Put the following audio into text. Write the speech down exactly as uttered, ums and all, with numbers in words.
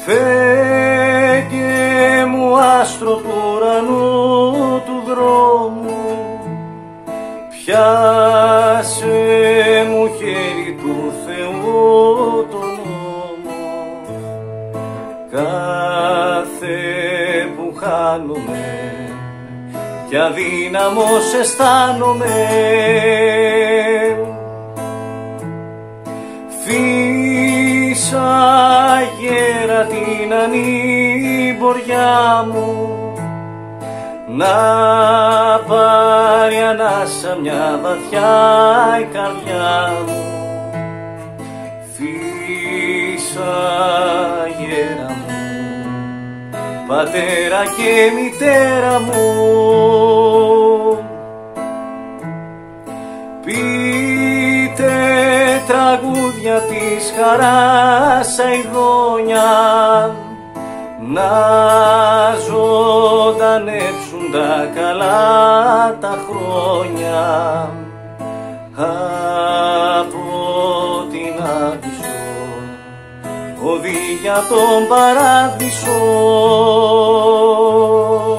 Φέγγε μου άστρο του ουρανού του δρόμου, πιάσε μου χέρι του Θεού τον νόμο. Κάθε που χάνομαι κι αδύναμος αισθάνομαι, φύσα γέρα την ανήμποριά μου, να πάρει ανάσα μια βαθιά η καρδιά μου. Φύσα γέρα μου, πατέρα και μητέρα μου, πείτε τραγούδια της χαράς αηδόνια, να ζωντανέψουν τα καλά τα χρόνια. Από την Άβυσσο οδεί για τον Παράδεισο.